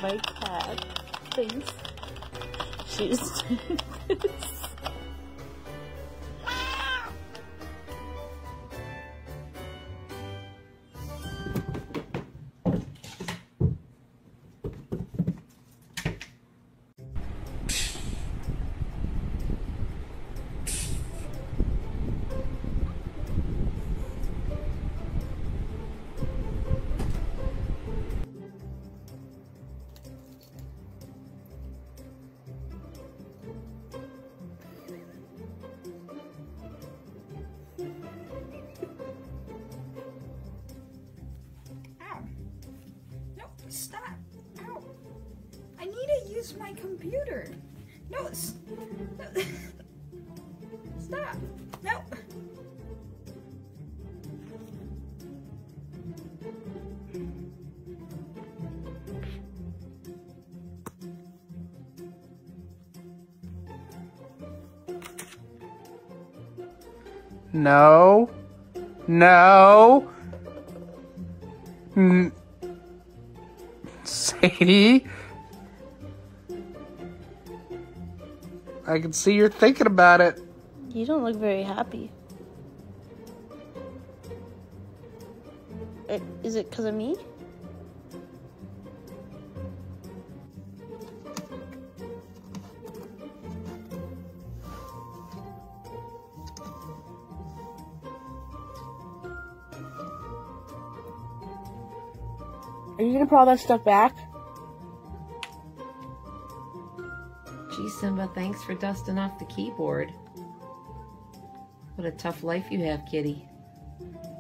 my cat thinks she's doing this. Stop! Ow! I need to use my computer. No, stop! No! No. No. Sadie? I can see you're thinking about it. You don't look very happy. Is it because of me? Are you gonna put all that stuff back? Gee, Simba, thanks for dusting off the keyboard. What a tough life you have, kitty.